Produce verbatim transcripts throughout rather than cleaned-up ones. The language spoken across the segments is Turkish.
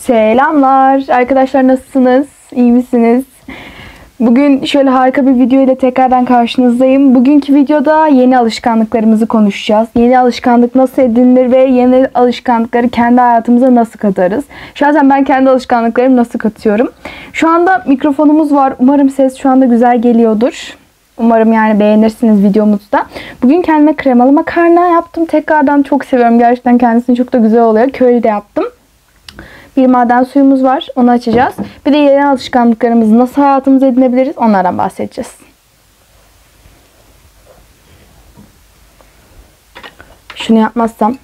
Selamlar arkadaşlar, nasılsınız? İyi misiniz? Bugün şöyle harika bir video ile tekrardan karşınızdayım. Bugünkü videoda yeni alışkanlıklarımızı konuşacağız. Yeni alışkanlık nasıl edinilir ve yeni alışkanlıkları kendi hayatımıza nasıl katarız? Şahsen ben kendi alışkanlıklarımı nasıl katıyorum? Şu anda mikrofonumuz var. Umarım ses şu anda güzel geliyordur. Umarım yani beğenirsiniz videomuzu da. Bugün kendime kremalı makarna yaptım. Tekrardan çok seviyorum. Gerçekten kendisini çok da güzel oluyor. Köri de yaptım. Bir maden suyumuz var. Onu açacağız. Bir de yeni alışkanlıklarımızı nasıl hayatımıza edinebiliriz, onlardan bahsedeceğiz. Şunu yapmazsam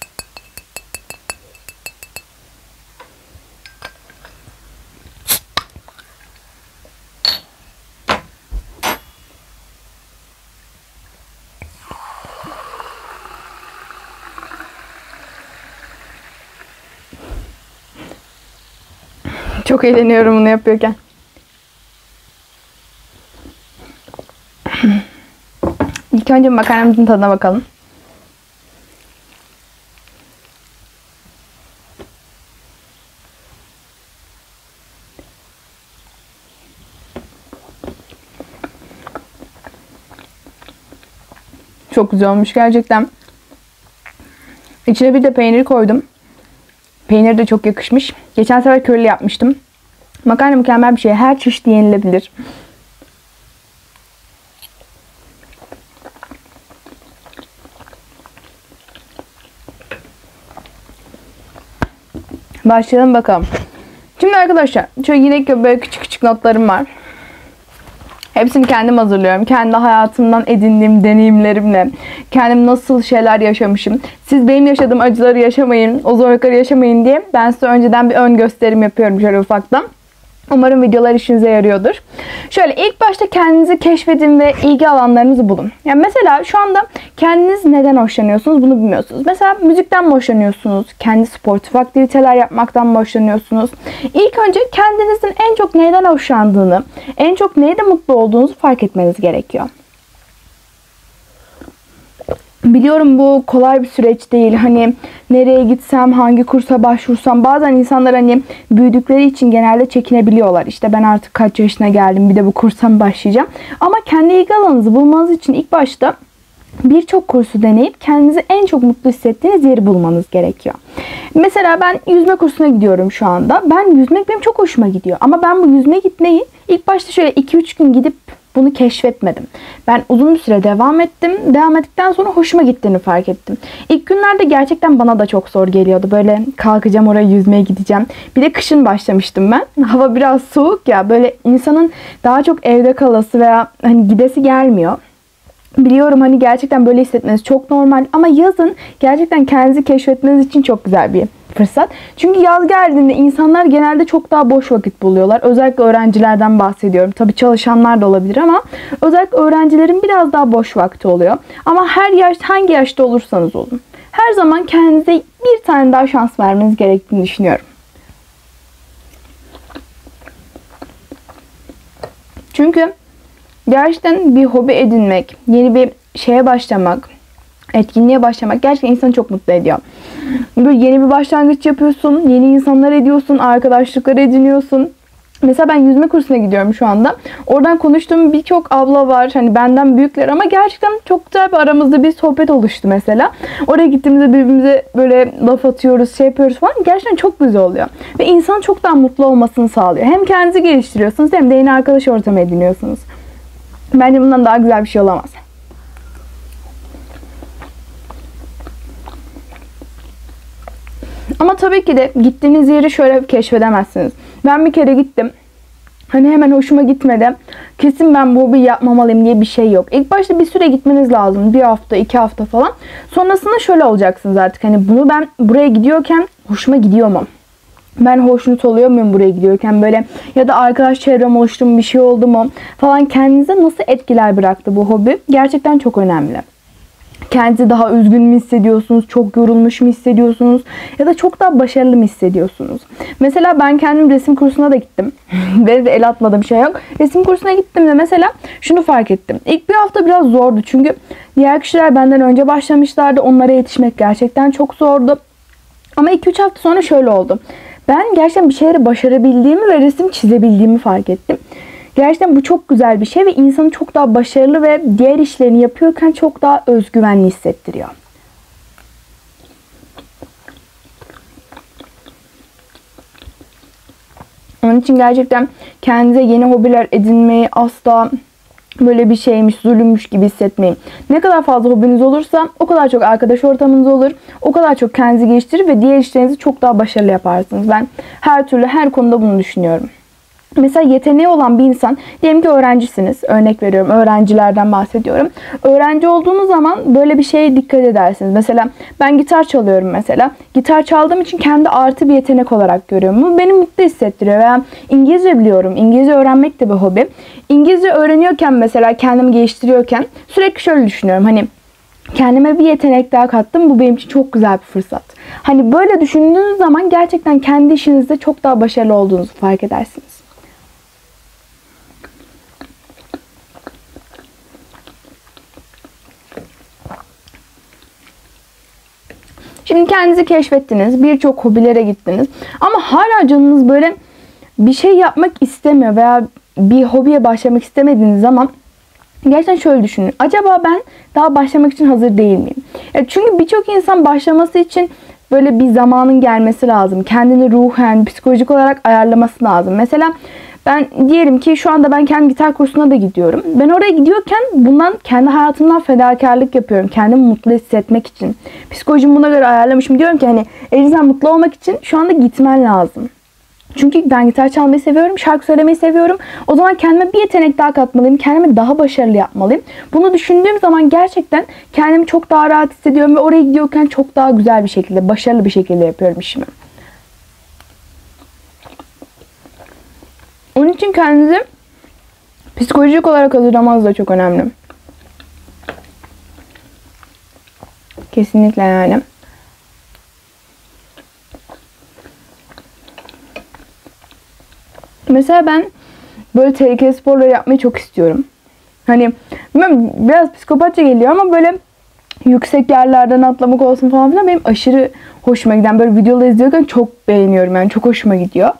çok eğleniyorum bunu yapıyorken. İlk önce makarnamızın tadına bakalım. Çok güzel olmuş gerçekten. İçine bir de peynir koydum. Peynir de çok yakışmış. Geçen sefer körili yapmıştım. Makarna mükemmel bir şey. Her çeşit yenilebilir. Başlayalım bakalım. Şimdi arkadaşlar şöyle yine böyle küçük küçük notlarım var. Hepsini kendim hazırlıyorum. Kendi hayatımdan edindiğim deneyimlerimle. Kendim nasıl şeyler yaşamışım. Siz benim yaşadığım acıları yaşamayın, o zorlukları yaşamayın diye ben size önceden bir ön gösterim yapıyorum şöyle ufaktan. Umarım videolar işinize yarıyordur. Şöyle ilk başta kendinizi keşfedin ve ilgi alanlarınızı bulun. Yani mesela şu anda kendiniz neden hoşlanıyorsunuz bunu bilmiyorsunuz. Mesela müzikten mi hoşlanıyorsunuz? Kendi sportif aktiviteler yapmaktan mı hoşlanıyorsunuz? İlk önce kendinizin en çok neyden hoşlandığını, en çok neyde mutlu olduğunuzu fark etmeniz gerekiyor. Biliyorum bu kolay bir süreç değil. Hani nereye gitsem, hangi kursa başvursam. Bazen insanlar hani büyüdükleri için genelde çekinebiliyorlar. İşte ben artık kaç yaşına geldim, bir de bu kursa mı başlayacağım. Ama kendi ilgi alanınızı bulmanız için ilk başta birçok kursu deneyip kendinizi en çok mutlu hissettiğiniz yeri bulmanız gerekiyor. Mesela ben yüzme kursuna gidiyorum şu anda. Ben yüzmek benim çok hoşuma gidiyor. Ama ben bu yüzme gitmeyi ilk başta şöyle iki üç gün gidip bunu keşfetmedim. Ben uzun bir süre devam ettim. Devam ettikten sonra hoşuma gittiğini fark ettim. İlk günlerde gerçekten bana da çok zor geliyordu. Böyle kalkacağım oraya yüzmeye gideceğim. Bir de kışın başlamıştım ben. Hava biraz soğuk ya. Böyle insanın daha çok evde kalası veya hani gidesi gelmiyor. Biliyorum hani gerçekten böyle hissetmeniz çok normal ama yazın gerçekten kendinizi keşfetmeniz için çok güzel bir fırsat. Çünkü yaz geldiğinde insanlar genelde çok daha boş vakit buluyorlar. Özellikle öğrencilerden bahsediyorum. Tabii çalışanlar da olabilir ama özellikle öğrencilerin biraz daha boş vakti oluyor. Ama her yaş, hangi yaşta olursanız olun, her zaman kendinize bir tane daha şans vermeniz gerektiğini düşünüyorum. Çünkü gerçekten bir hobi edinmek, yeni bir şeye başlamak, etkinliğe başlamak gerçekten insanı çok mutlu ediyor. Böyle yeni bir başlangıç yapıyorsun, yeni insanlar ediyorsun, arkadaşlıklar ediniyorsun. Mesela ben yüzme kursuna gidiyorum şu anda. Oradan konuştuğum birçok abla var. Hani benden büyükler ama gerçekten çok güzel bir aramızda bir sohbet oluştu mesela. Oraya gittiğimizde birbirimize böyle laf atıyoruz, şey yapıyoruz falan. Gerçekten çok güzel oluyor. Ve insanın çok daha mutlu olmasını sağlıyor. Hem kendinizi geliştiriyorsunuz hem de yeni arkadaş ortamı ediniyorsunuz. Bence bundan daha güzel bir şey olamaz. Ama tabii ki de gittiğiniz yeri şöyle keşfedemezsiniz. Ben bir kere gittim. Hani hemen hoşuma gitmedi. Kesin ben bu hobiyi yapmamalıyım diye bir şey yok. İlk başta bir süre gitmeniz lazım. Bir hafta, iki hafta falan. Sonrasında şöyle olacaksınız artık. Hani bunu ben buraya gidiyorken hoşuma gidiyor mu? Ben hoşnut oluyor muyum buraya gidiyorken böyle, ya da arkadaş çevrem oluştu mu, bir şey oldu mu falan, kendinize nasıl etkiler bıraktı bu hobi gerçekten çok önemli. Kendinizi daha üzgün mü hissediyorsunuz, çok yorulmuş mu hissediyorsunuz ya da çok daha başarılı mı hissediyorsunuz? Mesela ben kendim resim kursuna da gittim. Ve el atmadığım şey yok. Resim kursuna gittim de mesela şunu fark ettim. İlk bir hafta biraz zordu çünkü diğer kişiler benden önce başlamışlardı. Onlara yetişmek gerçekten çok zordu. Ama iki üç hafta sonra şöyle oldu. ben gerçekten bir şeyleri başarabildiğimi ve resim çizebildiğimi fark ettim. Gerçekten bu çok güzel bir şey ve insanı çok daha başarılı ve diğer işlerini yapıyorken çok daha özgüvenli hissettiriyor. Onun için gerçekten kendinize yeni hobiler edinmeyi asla böyle bir şeymiş, zulümmüş gibi hissetmeyin. Ne kadar fazla hobiniz olursa o kadar çok arkadaş ortamınız olur. O kadar çok kendinizi geliştirir ve diğer işlerinizi çok daha başarılı yaparsınız. Ben her türlü her konuda bunu düşünüyorum. Mesela yeteneği olan bir insan, diyelim ki öğrencisiniz, örnek veriyorum, öğrencilerden bahsediyorum. Öğrenci olduğunuz zaman böyle bir şeye dikkat edersiniz. Mesela ben gitar çalıyorum mesela. Gitar çaldığım için kendi artı bir yetenek olarak görüyorum. Bu beni mutlu hissettiriyor. Veya İngilizce biliyorum. İngilizce öğrenmek de bir hobi. İngilizce öğreniyorken mesela kendimi geliştiriyorken sürekli şöyle düşünüyorum. Hani kendime bir yetenek daha kattım. Bu benim için çok güzel bir fırsat. Hani böyle düşündüğünüz zaman gerçekten kendi işinizde çok daha başarılı olduğunuzu fark edersiniz. Şimdi kendinizi keşfettiniz, birçok hobilere gittiniz ama hala canınız böyle bir şey yapmak istemiyor veya bir hobiye başlamak istemediğiniz zaman gerçekten şöyle düşünün. Acaba ben daha başlamak için hazır değil miyim? Ya çünkü birçok insan başlaması için böyle bir zamanın gelmesi lazım. Kendini ruhen, psikolojik olarak ayarlaması lazım. Mesela ben diyelim ki şu anda ben kendi gitar kursuna da gidiyorum. Ben oraya gidiyorken bundan kendi hayatımdan fedakarlık yapıyorum. Kendimi mutlu hissetmek için. Psikolojimi buna göre ayarlamışım. Diyorum ki hani elinizden mutlu olmak için şu anda gitmen lazım. Çünkü ben gitar çalmayı seviyorum, şarkı söylemeyi seviyorum. O zaman kendime bir yetenek daha katmalıyım. Kendimi daha başarılı yapmalıyım. Bunu düşündüğüm zaman gerçekten kendimi çok daha rahat hissediyorum ve oraya gidiyorken çok daha güzel bir şekilde, başarılı bir şekilde yapıyorum işimi. Onun için kendinizi psikolojik olarak hazırlamanız da çok önemli. Kesinlikle yani. Mesela ben böyle tehlikeli sporları yapmayı çok istiyorum. Hani bilmiyorum, biraz psikopatça geliyor ama böyle yüksek yerlerden atlamak olsun falan filan benim aşırı hoşuma giden, böyle videoları izliyorken çok beğeniyorum yani, çok hoşuma gidiyor.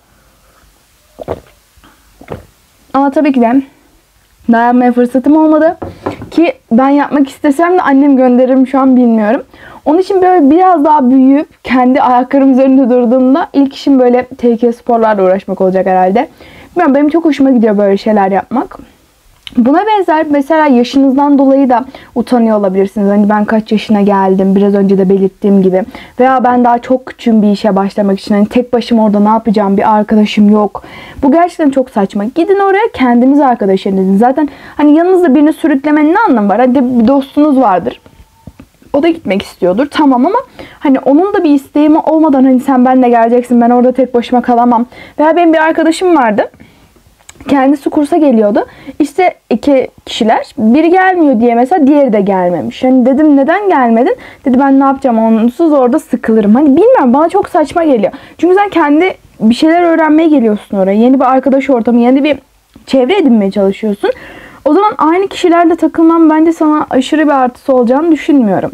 Ama tabii ki de daha yapmaya fırsatım olmadı. Ki ben yapmak istesem de annem gönderir mi şu an bilmiyorum. Onun için böyle biraz daha büyüyüp kendi ayaklarım üzerinde durduğumda ilk işim böyle tehlikeli sporlarla uğraşmak olacak herhalde. Bilmiyorum, benim çok hoşuma gidiyor böyle şeyler yapmak. Buna benzer mesela yaşınızdan dolayı da utanıyor olabilirsiniz. Hani ben kaç yaşına geldim, biraz önce de belirttiğim gibi. Veya ben daha çok küçüğüm bir işe başlamak için. Hani tek başıma orada ne yapacağım, bir arkadaşım yok. Bu gerçekten çok saçma. Gidin oraya, kendiniz arkadaş edin. Zaten hani yanınızda birini sürüklemenin ne anlamı var? Hadi bir dostunuz vardır. O da gitmek istiyordur. Tamam ama hani onun da bir isteği olmadan hani sen benimle geleceksin, ben orada tek başıma kalamam. Veya benim bir arkadaşım vardı. Kendisi kursa geliyordu. İşte iki kişiler. Biri gelmiyor diye mesela diğeri de gelmemiş. Hani dedim neden gelmedin? Dedi ben ne yapacağım onsuz, orada sıkılırım. Hani bilmiyorum, bana çok saçma geliyor. Çünkü sen kendi bir şeyler öğrenmeye geliyorsun oraya. Yeni bir arkadaş ortamı, yeni bir çevre edinmeye çalışıyorsun. O zaman aynı kişilerle takılmam bence sana aşırı bir artısı olacağını düşünmüyorum.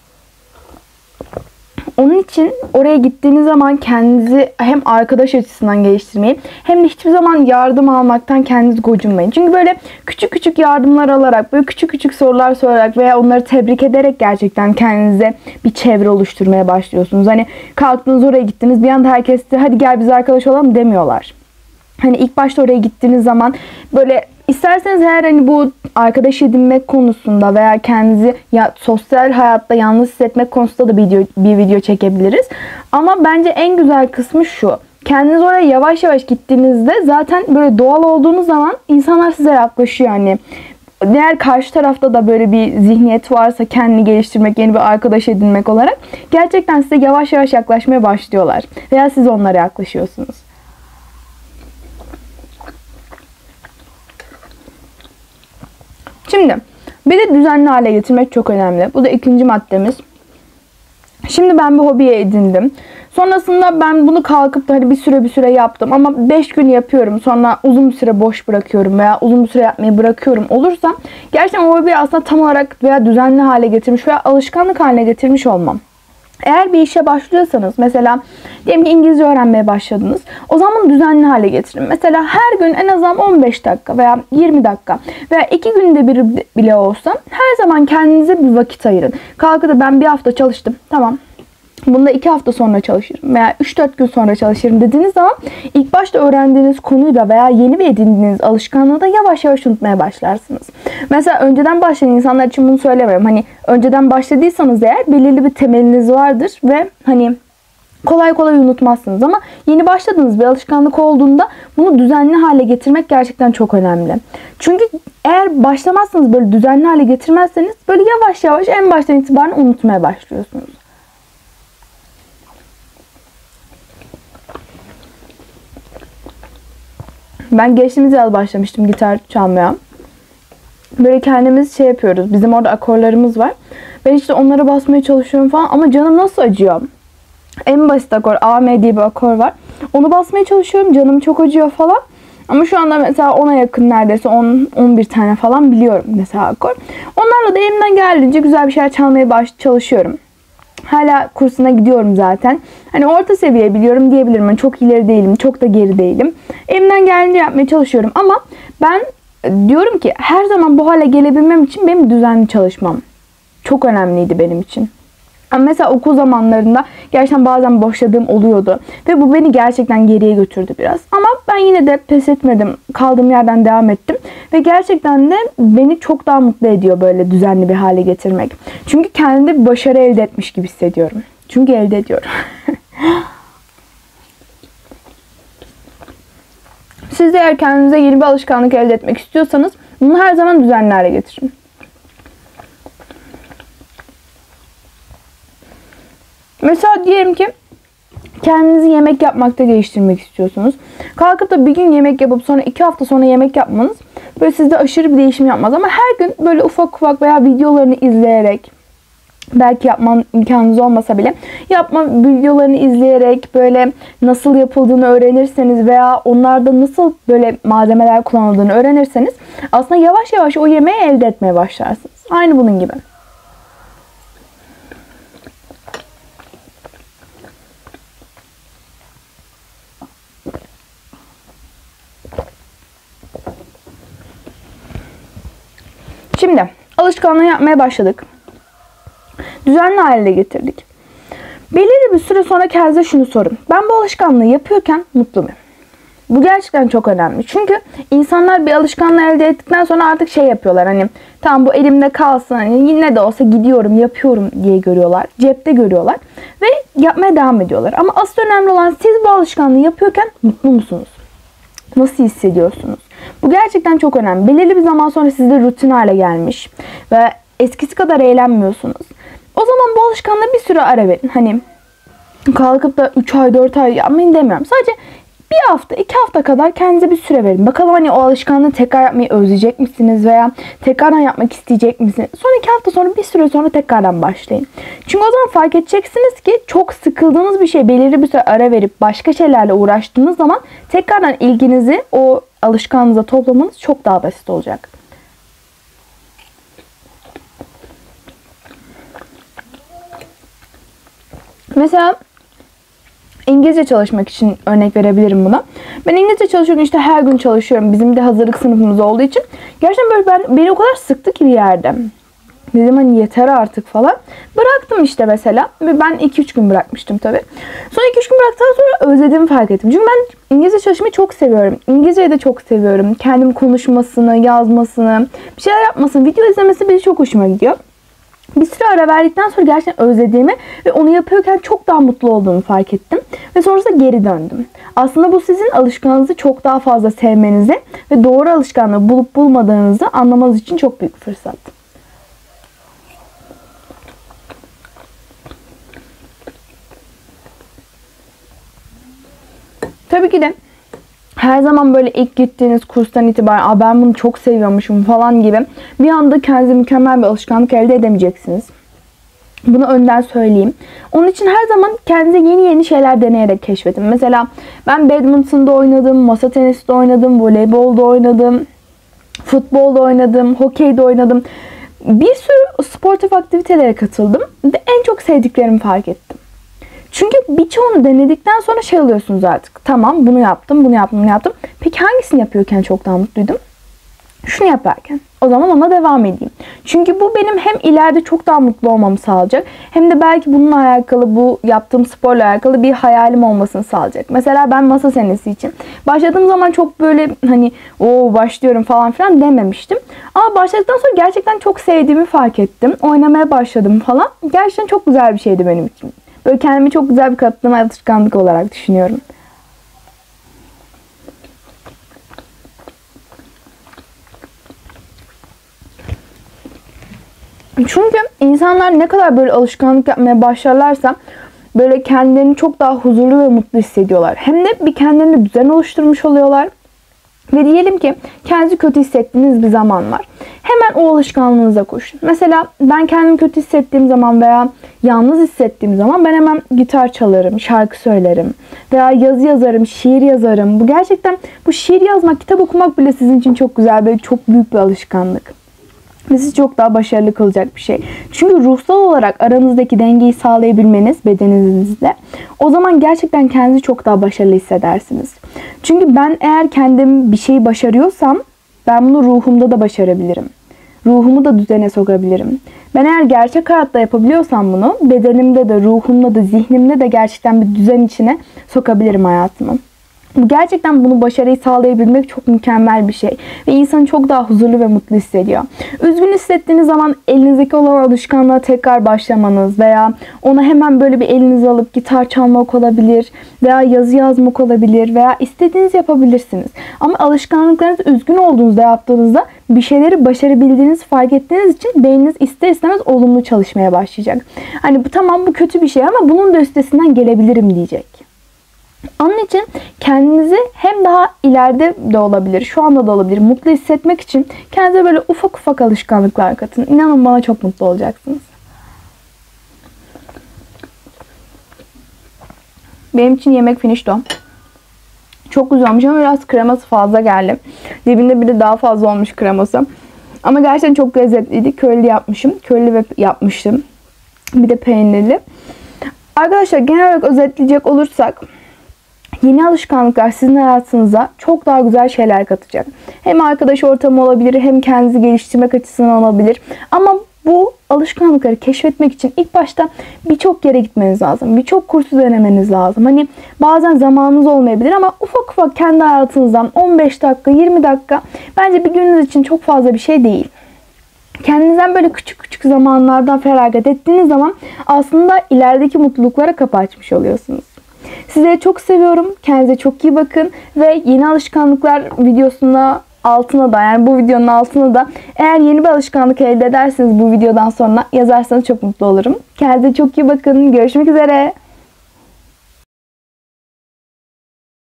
Onun için oraya gittiğiniz zaman kendinizi hem arkadaş açısından geliştirmeyi hem de hiçbir zaman yardım almaktan kendinizi gocunmayın. Çünkü böyle küçük küçük yardımlar alarak, böyle küçük küçük sorular sorarak veya onları tebrik ederek gerçekten kendinize bir çevre oluşturmaya başlıyorsunuz. Hani kalktınız oraya gittiniz, bir anda herkes de hadi gel biz arkadaş olalım demiyorlar. Hani ilk başta oraya gittiğiniz zaman böyle isterseniz eğer hani bu arkadaş edinmek konusunda veya kendinizi ya, sosyal hayatta yalnız hissetmek konusunda da bir video, bir video çekebiliriz. Ama bence en güzel kısmı şu. Kendiniz oraya yavaş yavaş gittiğinizde zaten böyle doğal olduğunuz zaman insanlar size yaklaşıyor yani. Eğer karşı tarafta da böyle bir zihniyet varsa kendini geliştirmek, yeni bir arkadaş edinmek olarak gerçekten size yavaş yavaş yaklaşmaya başlıyorlar. Veya siz onlara yaklaşıyorsunuz. Şimdi bir de düzenli hale getirmek çok önemli. Bu da ikinci maddemiz. Şimdi ben bir hobiye edindim. Sonrasında ben bunu kalkıp da hani bir süre bir süre yaptım ama beş gün yapıyorum. Sonra uzun bir süre boş bırakıyorum veya uzun bir süre yapmayı bırakıyorum olursa gerçekten o hobiyi aslında tam olarak veya düzenli hale getirmiş veya alışkanlık haline getirmiş olmam. Eğer bir işe başlıyorsanız, mesela diyelim ki İngilizce öğrenmeye başladınız. O zaman düzenli hale getirin. Mesela her gün en azından on beş dakika veya yirmi dakika veya iki günde bir bile olsa her zaman kendinize bir vakit ayırın. Kalkıp da ben bir hafta çalıştım, tamam, bunda iki hafta sonra çalışırım veya üç dört gün sonra çalışırım dediğiniz zaman ilk başta öğrendiğiniz konuyu da veya yeni bir edindiğiniz alışkanlığı da yavaş yavaş unutmaya başlarsınız. Mesela önceden başlayan insanlar için bunu söylemiyorum. Hani önceden başladıysanız eğer belirli bir temeliniz vardır ve hani kolay kolay unutmazsınız, ama yeni başladığınız bir alışkanlık olduğunda bunu düzenli hale getirmek gerçekten çok önemli. Çünkü eğer başlamazsanız, böyle düzenli hale getirmezseniz böyle yavaş yavaş en baştan itibaren unutmaya başlıyorsunuz. Ben geçtiğimiz yıl başlamıştım gitar çalmaya. Böyle kendimiz şey yapıyoruz. Bizim orada akorlarımız var. Ben işte onlara basmaya çalışıyorum falan ama canım nasıl acıyor. En basit akor A M diye bir akor var. Onu basmaya çalışıyorum. Canım çok acıyor falan. Ama şu anda mesela ona yakın, neredeyse on on bir tane falan biliyorum mesela akor. Onlarla da elimden geldiğince güzel bir şeyler çalmaya baş çalışıyorum. Hala kursuna gidiyorum zaten. Hani orta seviye biliyorum diyebilirim. Yani çok ileri değilim, çok da geri değilim. Elimden geldiğince yapmaya çalışıyorum ama ben diyorum ki her zaman bu hale gelebilmem için benim düzenli çalışmam çok önemliydi benim için. Ama mesela okul zamanlarında gerçekten bazen boşladığım oluyordu. Ve bu beni gerçekten geriye götürdü biraz. Ama ben yine de pes etmedim. Kaldığım yerden devam ettim. Ve gerçekten de beni çok daha mutlu ediyor böyle düzenli bir hale getirmek. Çünkü kendimde bir başarı elde etmiş gibi hissediyorum. Çünkü elde ediyorum. Siz de eğer kendinize yeni bir alışkanlık elde etmek istiyorsanız bunu her zaman düzenli hale getirin. Mesela diyelim ki kendinizi yemek yapmakta geliştirmek istiyorsunuz. Kalkıp da bir gün yemek yapıp sonra iki hafta sonra yemek yapmanız böyle sizde aşırı bir değişim yapmaz. Ama her gün böyle ufak ufak veya videolarını izleyerek, belki yapman imkanınız olmasa bile yapma videolarını izleyerek böyle nasıl yapıldığını öğrenirseniz veya onlarda nasıl böyle malzemeler kullanıldığını öğrenirseniz aslında yavaş yavaş o yemeği elde etmeye başlarsınız. Aynı bunun gibi. Şimdi alışkanlığı yapmaya başladık. Düzenli hale getirdik. Belirli bir süre sonra kendinize şunu sorun. Ben bu alışkanlığı yapıyorken mutlu muyum? Bu gerçekten çok önemli. Çünkü insanlar bir alışkanlığı elde ettikten sonra artık şey yapıyorlar. Hani tamam bu elimde kalsın. Hani yine de olsa gidiyorum, yapıyorum diye görüyorlar. Cepte görüyorlar. Ve yapmaya devam ediyorlar. Ama asıl önemli olan siz bu alışkanlığı yapıyorken mutlu musunuz? Nasıl hissediyorsunuz? Bu gerçekten çok önemli. Belirli bir zaman sonra sizde rutin hale gelmiş ve eskisi kadar eğlenmiyorsunuz. O zaman bu alışkanlığa bir süre ara verin. Hani kalkıp da üç ay dört ay yapmayın demiyorum. Sadece bir hafta iki hafta kadar kendinize bir süre verin. Bakalım hani o alışkanlığı tekrar yapmayı özleyecek misiniz veya tekrardan yapmak isteyecek misiniz? Son iki hafta sonra bir süre sonra tekrardan başlayın. Çünkü o zaman fark edeceksiniz ki çok sıkıldığınız bir şey belirli bir süre ara verip başka şeylerle uğraştığınız zaman tekrardan ilginizi o alışkanlığınıza toplamanız çok daha basit olacak. Mesela İngilizce çalışmak için örnek verebilirim buna. Ben İngilizce çalışıyorum, işte her gün çalışıyorum. Bizim de hazırlık sınıfımız olduğu için. Gerçekten böyle ben, beni o kadar sıktı ki bir yerde. Dedim hani yeter artık falan. Bıraktım işte mesela. Ben iki üç gün bırakmıştım tabii. Sonra iki üç gün bıraktıktan sonra özlediğimi fark ettim. Çünkü ben İngilizce çalışmayı çok seviyorum. İngilizceyi de çok seviyorum. Kendim konuşmasını, yazmasını, bir şeyler yapmasını, video izlemesi beni çok hoşuma gidiyor. Bir süre ara verdikten sonra gerçekten özlediğimi ve onu yapıyorken çok daha mutlu olduğumu fark ettim. Ve sonrasında geri döndüm. Aslında bu sizin alışkanlığınızı çok daha fazla sevmenizi ve doğru alışkanlığı bulup bulmadığınızı anlamanız için çok büyük bir fırsat. Tabii ki de her zaman böyle ilk gittiğiniz kurstan itibaren Aa, ben bunu çok seviyormuşum falan gibi bir anda kendinize mükemmel bir alışkanlık elde edemeyeceksiniz. Bunu önden söyleyeyim. Onun için her zaman kendinize yeni yeni şeyler deneyerek keşfedin. Mesela ben badminton'da oynadım, masa tenisi de oynadım, voleybolda oynadım, futbolda oynadım, hokeyde oynadım. Bir sürü sportif aktivitelere katıldım ve en çok sevdiklerimi fark ettim. Çünkü birçoğunu denedikten sonra şey alıyorsunuz artık. Tamam, bunu yaptım, bunu yaptım, bunu yaptım. Peki hangisini yapıyorken çok daha mutluydum? Şunu yaparken. O zaman ona devam edeyim. Çünkü bu benim hem ileride çok daha mutlu olmamı sağlayacak, hem de belki bununla alakalı, bu yaptığım sporla alakalı bir hayalim olmasını sağlayacak. Mesela ben masa tenisi için başladığım zaman çok böyle hani o başlıyorum falan filan dememiştim. Ama başladıktan sonra gerçekten çok sevdiğimi fark ettim. Oynamaya başladım falan. Gerçekten çok güzel bir şeydi benim için. Böyle kendimi çok güzel bir kattığım alışkanlık olarak düşünüyorum. Çünkü insanlar ne kadar böyle alışkanlık yapmaya başlarlarsa böyle kendilerini çok daha huzurlu ve mutlu hissediyorlar. Hem de bir kendilerine düzen oluşturmuş oluyorlar. Ve diyelim ki kendinizi kötü hissettiğiniz bir zaman var. Hemen o alışkanlığınıza koşun. Mesela ben kendimi kötü hissettiğim zaman veya yalnız hissettiğim zaman ben hemen gitar çalarım, şarkı söylerim veya yazı yazarım, şiir yazarım. Bu gerçekten, bu şiir yazmak, kitap okumak bile sizin için çok güzel, böyle çok büyük bir alışkanlık. Ve sizi çok daha başarılı kılacak bir şey. Çünkü ruhsal olarak aranızdaki dengeyi sağlayabilmeniz bedeninizle, o zaman gerçekten kendinizi çok daha başarılı hissedersiniz. Çünkü ben eğer kendim bir şeyi başarıyorsam ben bunu ruhumda da başarabilirim. Ruhumu da düzene sokabilirim. Ben eğer gerçek hayatta yapabiliyorsam bunu bedenimde de, ruhumda da, zihnimde de gerçekten bir düzen içine sokabilirim hayatımı. Gerçekten bunu, başarıyı sağlayabilmek çok mükemmel bir şey. Ve insanı çok daha huzurlu ve mutlu hissediyor. Üzgün hissettiğiniz zaman elinizdeki olan alışkanlığa tekrar başlamanız veya ona hemen böyle bir elinize alıp gitar çalmak olabilir veya yazı yazmak olabilir veya istediğiniz yapabilirsiniz. Ama alışkanlıklarınızı üzgün olduğunuzda yaptığınızda bir şeyleri başarabildiğinizi fark ettiğiniz için beyniniz ister istemez olumlu çalışmaya başlayacak. Hani bu tamam, bu kötü bir şey ama bunun da üstesinden gelebilirim diyecek. Onun için kendinizi hem daha ileride de olabilir, şu anda da olabilir, mutlu hissetmek için kendinize böyle ufak ufak alışkanlıklar katın. İnanın bana, çok mutlu olacaksınız. Benim için yemek finişto. Çok güzel olmuş ama biraz kreması fazla geldi. Dibinde bir de daha fazla olmuş kreması. Ama gerçekten çok lezzetliydi. Köylü yapmışım. Köylü ve yapmıştım. Bir de peynirli. Arkadaşlar, genel olarak özetleyecek olursak, yeni alışkanlıklar sizin hayatınıza çok daha güzel şeyler katacak. Hem arkadaş ortamı olabilir, hem kendinizi geliştirmek açısından olabilir. Ama bu alışkanlıkları keşfetmek için ilk başta birçok yere gitmeniz lazım. Birçok kursu denemeniz lazım. Hani bazen zamanınız olmayabilir ama ufak ufak kendi hayatınızdan on beş dakika, yirmi dakika bence bir gününüz için çok fazla bir şey değil. Kendinizden böyle küçük küçük zamanlardan feragat ettiğiniz zaman aslında ilerideki mutluluklara kapı açmış oluyorsunuz. Sizleri çok seviyorum. Kendinize çok iyi bakın. Ve yeni alışkanlıklar videosuna altına da, yani bu videonun altına da eğer yeni bir alışkanlık elde ederseniz bu videodan sonra yazarsanız çok mutlu olurum. Kendinize çok iyi bakın. Görüşmek üzere.